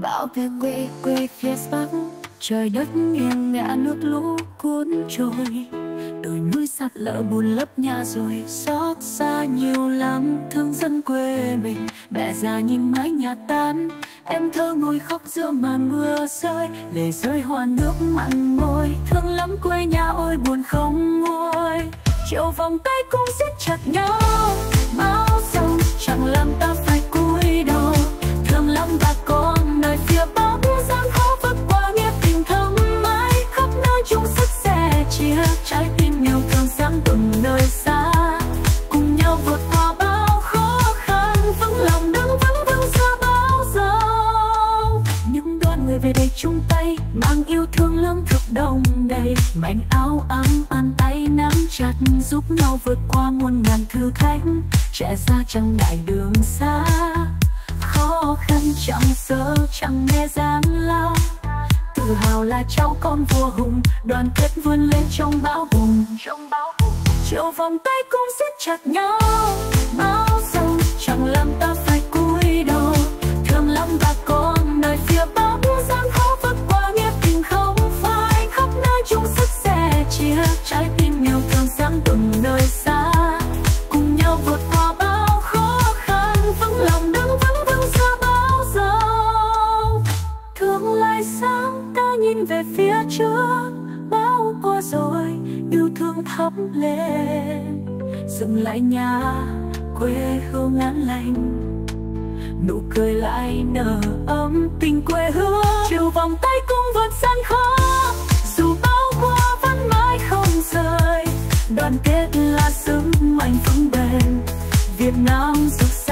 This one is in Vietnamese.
bão về quê quê phía bắc, trời đất nghiêng ngã nước lũ cuốn trôi, đồi núi sạt lở bùn lấp nhà rồi xót xa nhiều lắm. Thương dân quê mình, mẹ già nhìn mái nhà tan, em thơ ngồi khóc giữa màn mưa rơi, lệ rơi hoa nước mặn môi. Thương lắm quê nhà ôi buồn không nguôi, chiều vòng tay cũng siết chặt nhau. Máu sông chẳng làm ta phải cúi đầu, thương lắm bà con nơi phía bắc gian khó vượt qua nghĩa tình thâm mãi. Khắp nơi chung sức sẻ chia, trái tim yêu thương sáng từng nơi xa, cùng nhau vượt qua bao khó khăn, vững lòng đứng vững vững giữa bão giông. Những đoàn người về đây chung tay, mang yêu thương lương thực đông đầy, mảnh áo ấm bàn tay nắm chặt, giúp nhau vượt qua muôn ngàn thử thách. Trẻ ra chẳng ngại đường xa, khó khăn chẳng sợ chẳng nghe gian lao, tự hào là cháu con vua hùng, đoàn kết vươn lên trong bão bùng. Chiều vòng tay cũng siết chặt nhau, bão sông chẳng làm ta phải cúi đầu, thương lắm bà con nơi phía bắc gian khó vượt qua nghĩa tình không phai. Khắp nơi chung sức sẻ chia, trái tim yêu thương sáng từng nơi xa, cùng nhau vượt qua bao khó khăn, vững lòng đứng vững vững giữa bão giông. Tương lai sáng ta nhìn về phía trước, bão qua rồi yêu thương thắp lên, dừng lại nhà quê hương an lành, nụ cười lại nở ấm tình quê hương. Chiều vòng tay cũng vượt gian khó, dù bão qua vẫn mãi không rời, đoàn kết là sức mạnh vững bền, Việt Nam rực rỡ.